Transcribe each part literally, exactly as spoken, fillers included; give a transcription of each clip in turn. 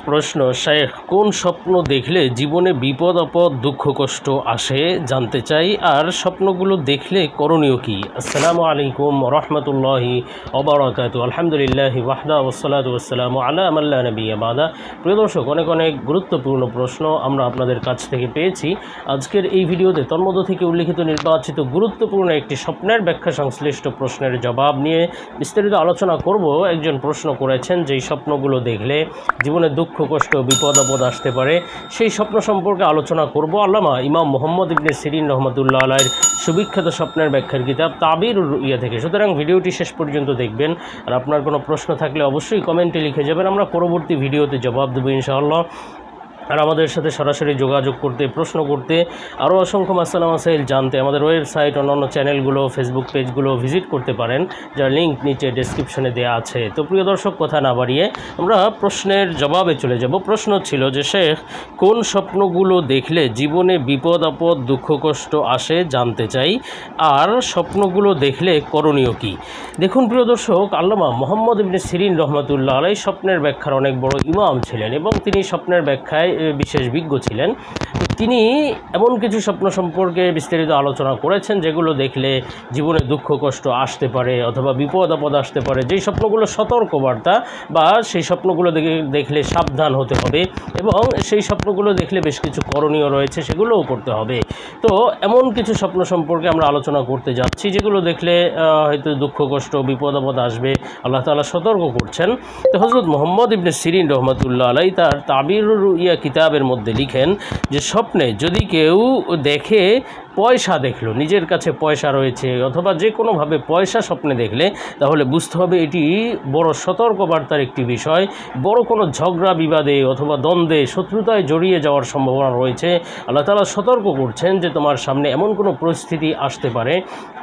প্রশ্ন, শেখ কোন স্বপ্ন দেখলে জীবনে বিপদ আপদ দুঃখ কষ্ট আসে জানতে চাই, আর স্বপ্নগুলো দেখলে করণীয় কি? আসসালামু আলাইকুম রহমতুল্লাহি ওবারাকাতু। আলহামদুলিল্লাহ ওয়াহদা ওয়াসসালাতু ওয়াসসালামু আলা মান লা নাবিয়্যা বাদা। প্রিয় দর্শক, অনেক অনেক গুরুত্বপূর্ণ প্রশ্ন আমরা আপনাদের কাছ থেকে পেয়েছি। আজকের এই ভিডিওতে তন্মধ্য থেকে উল্লিখিত নির্বাচিত গুরুত্বপূর্ণ একটি স্বপ্নের ব্যাখ্যা সংশ্লিষ্ট প্রশ্নের জবাব নিয়ে বিস্তারিত আলোচনা করব। একজন প্রশ্ন করেছেন, যেই স্বপ্নগুলো দেখলে জীবনে দুঃখ কষ্ট বিপদ আপদ আসতে পারে, সেই স্বপ্ন সম্পর্কে আলোচনা করব। আল্লামা ইমাম মুহাম্মদ ইবনে সিরিন রহমতুল্লাহ আলাইহির সুবিখ্যাত স্বপ্নের ব্যাখ্যার কিতাব তাবিরুর রুইয়া থেকে। সুতরাং ভিডিওটি শেষ পর্যন্ত দেখবেন। আর আপনার কোনো প্রশ্ন থাকলে অবশ্যই কমেন্টে লিখে যাবেন, আমরা পরবর্তী ভিডিওতে জবাব দেবো ইনশাআল্লাহ। আর আমাদের সাথে সরাসরি যোগাযোগ করতে, প্রশ্ন করতে, আরও অসংখ্য মাসালা মাসাইল জানতে আমাদের ওয়েবসাইট, অন্যান্য চ্যানেলগুলো, ফেসবুক পেজগুলো ভিজিট করতে পারেন, যার লিঙ্ক নিচে ডেসক্রিপশনে দেওয়া আছে। তো প্রিয় দর্শক, কথা না বাড়িয়ে আমরা প্রশ্নের জবাবে চলে যাব। প্রশ্ন ছিল যে, শেখ কোন স্বপ্নগুলো দেখলে জীবনে বিপদ আপদ দুঃখ কষ্ট আসে জানতে চাই, আর স্বপ্নগুলো দেখলে করণীয় কি? দেখুন প্রিয় দর্শক, আল্লামা মুহাম্মদ ইবনে সিরিন রহমতুল্লাহ আলাইহি স্বপ্নের ব্যাখ্যার অনেক বড় ইমাম ছিলেন এবং তিনি স্বপ্নের ব্যাখ্যায় বিশেষ বিজ্ঞ ছিলেন। তিনি এমন কিছু স্বপ্ন সম্পর্কে বিস্তারিত আলোচনা করেছেন যেগুলো দেখলে জীবনে দুঃখ কষ্ট আসতে পারে অথবা বিপদ আপদ আসতে পারে, যেই স্বপ্নগুলো সতর্কবার্তা বা সেই স্বপ্নগুলো দেখলে সাবধান হতে হবে এবং সেই স্বপ্নগুলো দেখলে বেশ কিছু করণীয় রয়েছে, সেগুলোও করতে হবে। তো এমন কিছু স্বপ্ন সম্পর্কে আমরা আলোচনা করতে যাচ্ছি যেগুলো দেখলে হয়তো দুঃখ কষ্ট বিপদ আপদ আসবে, আল্লাহ তাআলা সতর্ক করছেন। তো হযরত মুহাম্মদ ইবনে সিরিন রহমতুল্লাহ আলাইহি তার তাবিরুর রুইয়া কিতাবের মধ্যে লিখেন যে, স্বপ্নে যদি কেউ দেখে পয়সা দেখলো, নিজের কাছে পয়সা রয়েছে অথবা যে কোনোভাবে পয়সা স্বপ্নে দেখলে, তাহলে বুঝতে হবে এটি বড় সতর্কবার্তার একটি বিষয়। বড় কোনো ঝগড়া বিবাদে অথবা দ্বন্দ্বে, শত্রুতায় জড়িয়ে যাওয়ার সম্ভাবনা রয়েছে। আল্লাহ তাআলা সতর্ক করছেন যে তোমার সামনে এমন কোনো পরিস্থিতি আসতে পারে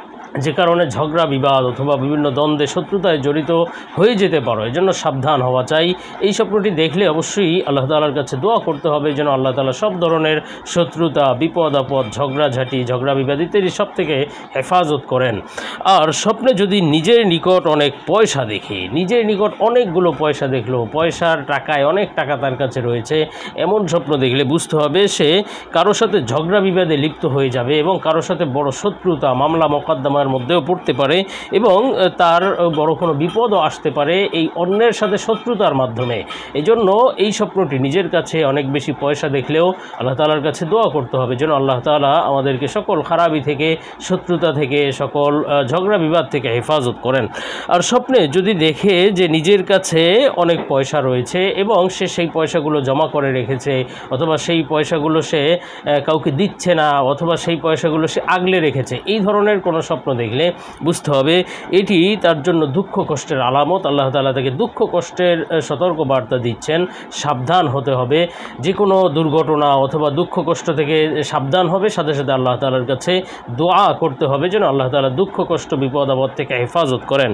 যে কারণে ঝগড়া বিবাদ অথবা বিভিন্ন দ্বন্দ্বে শত্রুতায় জড়িত হয়ে যেতে পারো, এজন্য সাবধান হওয়া চাই। এই স্বপ্নটি দেখলে অবশ্যই আল্লাহ তাআলার কাছে দোয়া করতে হবে যেন আল্লাহ তাআলা সব ধরনের শত্রুতা, বিপদ আপদ, ঝগড়াঝাঁটি, ঝগড়া বিবাদ ইত্যাদি সব থেকে হেফাজত করেন। আর স্বপ্নে যদি নিজের নিকট অনেক পয়সা দেখে, নিজের নিকট অনেকগুলো পয়সা দেখলো, পয়সার টাকায় অনেক টাকা তার কাছে রয়েছে, এমন স্বপ্ন দেখলে বুঝতে হবে সে কারোর সাথে ঝগড়া বিবাদে লিপ্ত হয়ে যাবে এবং কারোর সাথে বড় শত্রুতা, মামলা মোকদ্দমা মধ্যেও পড়তে পারে এবং তার বড় কোনো বিপদও আসতে পারে এই অন্যের সাথে শত্রুতার মাধ্যমে। এই জন্য এই স্বপ্নটি নিজের কাছে অনেক বেশি পয়সা দেখলেও আল্লাহ তাআলার কাছে দোয়া করতে হবে যেন আল্লাহ তাআলা আমাদেরকে সকল খারাপি থেকে, শত্রুতা থেকে, সকল ঝগড়া বিবাদ থেকে হেফাজত করেন। আর স্বপ্নে যদি দেখে যে নিজের কাছে অনেক পয়সা রয়েছে এবং সে সেই পয়সাগুলো জমা করে রেখেছে অথবা সেই পয়সাগুলো সে কাউকে দিচ্ছে না অথবা সেই পয়সাগুলো সে আগলে রেখেছে, এই ধরনের কোনো স্বপ্ন দেখলে বুঝতে হবে এটি তার জন্য দুঃখ কষ্টের আলামত। আল্লাহ তাআলা তাকে দুঃখ কষ্টের সতর্ক বার্তা দিচ্ছেন, সাবধান হতে হবে। যে কোনো দুর্ঘটনা অথবা দুঃখ কষ্ট থেকে সাবধান হবে, সাথে সাথে আল্লাহ তাআলার কাছে দোয়া করতে হবে যেন আল্লাহ তাআলা দুঃখ কষ্ট বিপদ আপদ থেকে হেফাজত করেন।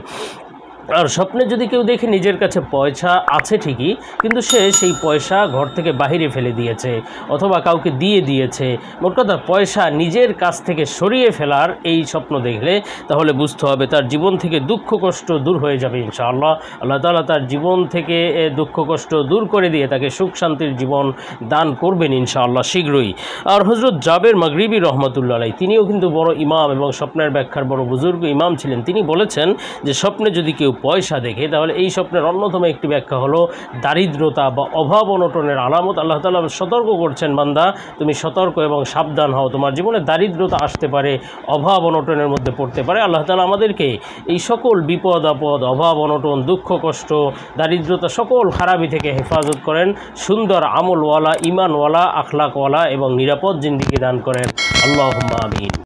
আর স্বপ্নে যদি কেউ দেখে নিজের কাছে পয়সা আছে ঠিকই, কিন্তু সে সেই পয়সা ঘর থেকে বাহিরে ফেলে দিয়েছে অথবা কাউকে দিয়ে দিয়েছে, মোট কথা পয়সা নিজের কাছ থেকে সরিয়ে ফেলার এই স্বপ্ন দেখলে তাহলে বুঝতে হবে তার জীবন থেকে দুঃখ কষ্ট দূর হয়ে যাবে ইনশাআল্লাহ। আল্লাহ তাআলা তার জীবন থেকে দুঃখ কষ্ট দূর করে দিয়ে তাকে সুখ শান্তির জীবন দান করবেন ইনশাআল্লাহ শীঘ্রই। আর হযরত জাবের মাগরিবি রহমতুল্লাহ আলাইহি তিনিও কিন্তু বড় ইমাম এবং স্বপ্নের ব্যাখ্যার বড় বুজুর্গ ইমাম ছিলেন। তিনি বলেছেন যে, স্বপ্নে যদি কেউ পয়সা দেখে তাহলে এই স্বপ্নের অন্যতম একটি ব্যাখ্যা হলো দারিদ্রতা বা অভাব অনটনের আলামত। আল্লাহ তাআলা সতর্ক করছেন, বান্দা তুমি সতর্ক এবং সাবধান হও, তোমার জীবনে দারিদ্রতা আসতে পারে, অভাব অনটনের মধ্যে পড়তে পারে। আল্লাহ তাআলা আমাদেরকে এই সকল বিপদ আপদ, অভাব অনটন, দুঃখ কষ্ট, দারিদ্রতা সকল খারাপি থেকে হেফাজত করেন, সুন্দর আমলওয়ালা, ইমানওয়ালা, আখলাকওয়ালা এবং নিরাপদ জিন্দেগি দান করেন। আল্লাহুম্মা আমিন।